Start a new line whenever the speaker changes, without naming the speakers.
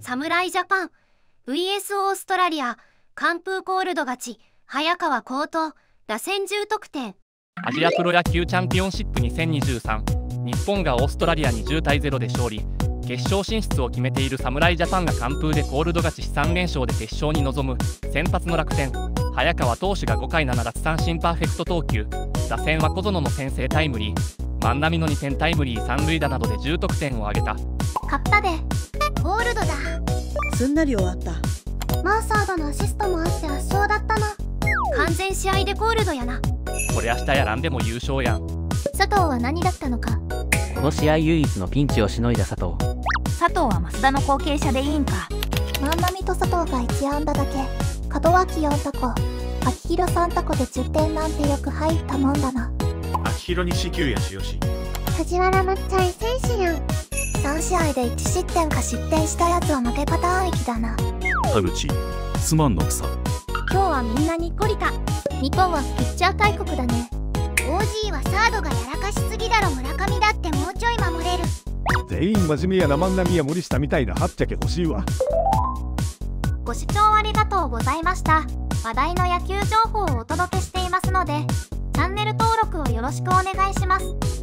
侍ジャパン vs オーストラリア、完封コールド勝ち、早川好投、打線10得点。
アジアプロ野球チャンピオンシップ2023、日本がオーストラリアに10対0で勝利。決勝進出を決めている侍ジャパンが完封でコールド勝ちし3連勝で決勝に臨む。先発の楽天、早川投手が5回7奪三振パーフェクト投球。打線は小園の先制タイムリー、万波の2点タイムリー3塁打などで10得点を挙げた。
勝ったで、コールドだ。
すんなり終わった。
マーサードのアシストもあって圧勝だったな。完全試合でコールドやな。
これ明日やらんでも優勝やん。
佐藤は何だったのか。
この試合唯一のピンチをしのいだ佐藤。
佐藤は増田の後継者でいいんか。
万波と佐藤が1安打だけ、門脇4タコ、秋広3タコで10点なんてよく入ったもんだな。
秋広に四球やしよし。
藤原まっちゃい選手やん。3試合で1失点か失点したやつは負けパターン域だな。
田口、すまんのくさ。
今日はみんなにっこりか。日本はピッチャー大国だね。OG はサードがやらかしすぎだろ。村上だってもうちょい守れる。
全員真面目やな。万波や森下みたいなはっちゃけ欲しいわ。
ご視聴ありがとうございました。話題の野球情報をお届けしていますので、チャンネル登録をよろしくお願いします。